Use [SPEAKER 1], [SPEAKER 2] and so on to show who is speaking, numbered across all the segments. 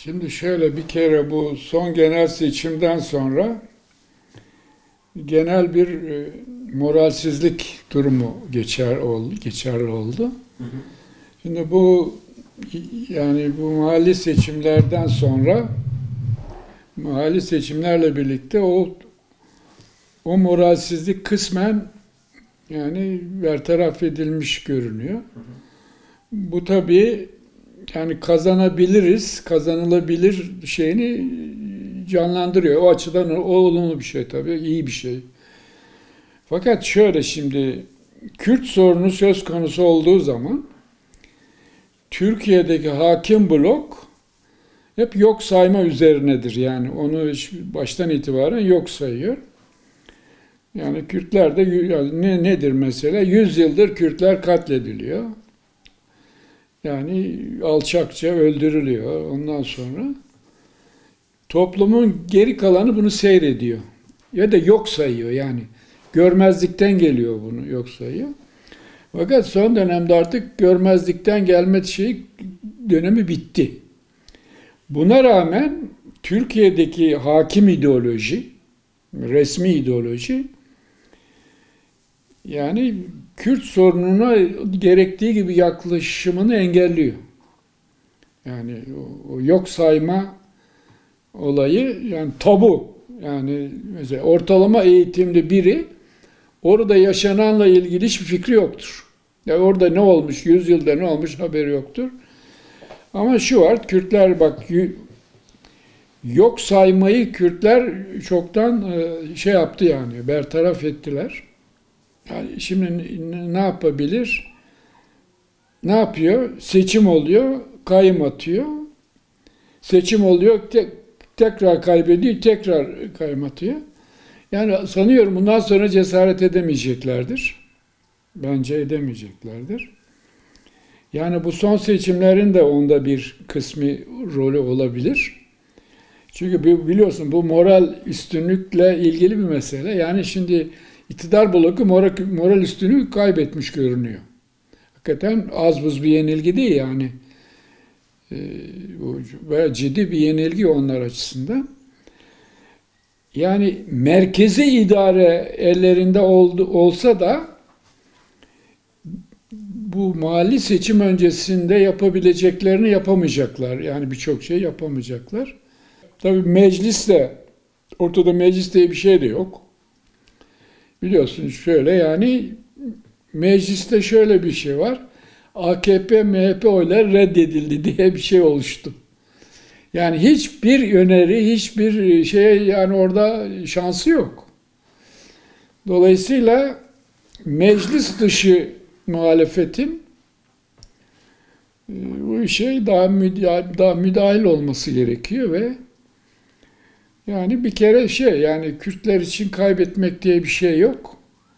[SPEAKER 1] Şimdi şöyle bir kere bu son genel seçimden sonra genel bir moralsizlik durumu geçerli oldu.
[SPEAKER 2] Hı hı.
[SPEAKER 1] Şimdi bu mahalli seçimlerden sonra mahalli seçimlerle birlikte o moralsizlik kısmen yani bertaraf edilmiş görünüyor.
[SPEAKER 2] Hı hı.
[SPEAKER 1] Bu tabii yani kazanılabilir şeyini canlandırıyor. O açıdan o olumlu bir şey tabii, iyi bir şey. Fakat şöyle şimdi Kürt sorunu söz konusu olduğu zaman Türkiye'deki hakim blok hep yok sayma üzerinedir. Yani onu baştan itibaren yok sayıyor. Yani Kürtler de nedir mesela? 100 yıldır Kürtler katlediliyor. Yani alçakça öldürülüyor. Ondan sonra toplumun geri kalanı bunu seyrediyor. Ya da yok sayıyor yani. Görmezlikten geliyor, bunu yok sayıyor. Fakat son dönemde artık görmezlikten gelme dönemi bitti. Buna rağmen Türkiye'deki hakim ideoloji, resmi ideoloji yani Kürt sorununa gerektiği gibi yaklaşımını engelliyor. Yani o yok sayma olayı yani tabu. Yani mesela ortalama eğitimli biri orada yaşananla ilgili hiçbir fikri yoktur. Ya orada ne olmuş, 100 yılda ne olmuş haberi yoktur. Ama şu var, Kürtler bak yok saymayı Kürtler çoktan şey yaptı yani, bertaraf ettiler. Yani şimdi ne yapabilir? Ne yapıyor? Seçim oluyor, kayyım atıyor. Seçim oluyor, tekrar kaybediyor, tekrar kayyım atıyor. Yani sanıyorum bundan sonra cesaret edemeyeceklerdir. Bence edemeyeceklerdir. Yani bu son seçimlerin de onda bir kısmı rolü olabilir. Çünkü biliyorsun bu moral üstünlükle ilgili bir mesele. Yani şimdi iktidar bloku moral üstünlüğü kaybetmiş görünüyor. Hakikaten az buz bir yenilgi değil yani. Bayağı ciddi bir yenilgi onlar açısından. Yani merkezi idare ellerinde olsa da bu mahalli seçim öncesinde yapabileceklerini yapamayacaklar. Yani birçok şey yapamayacaklar. Tabii ortada meclis diye bir şey de yok. Biliyorsunuz şöyle yani mecliste şöyle bir şey var. AKP, MHP oyları reddedildi diye bir şey oluştu. Yani hiçbir öneri, hiçbir şey yani orada şansı yok. Dolayısıyla meclis dışı muhalefetin bu işe daha müdahil olması gerekiyor ve yani bir kere yani Kürtler için kaybetmek diye bir şey yok.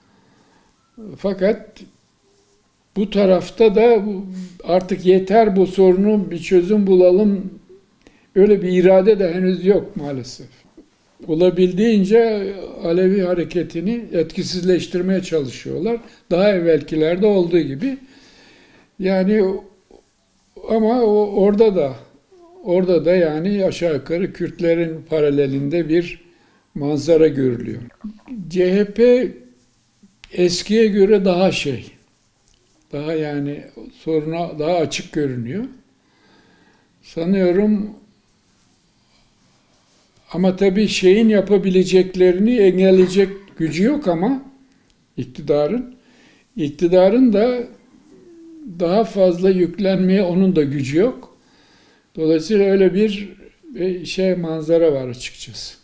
[SPEAKER 1] Fakat bu tarafta da artık yeter bu sorunu bir çözüm bulalım. Öyle bir irade de henüz yok maalesef. Olabildiğince Alevi hareketini etkisizleştirmeye çalışıyorlar. Daha evvelkilerde olduğu gibi. Yani ama orada da yani aşağı yukarı Kürtlerin paralelinde bir manzara görülüyor. CHP eskiye göre daha yani soruna daha açık görünüyor. Sanıyorum ama tabii şeyin yapabileceklerini engelleyecek gücü yok ama iktidarın da daha fazla yüklenmeye onun da gücü yok. Dolayısıyla öyle bir manzara var açıkçası.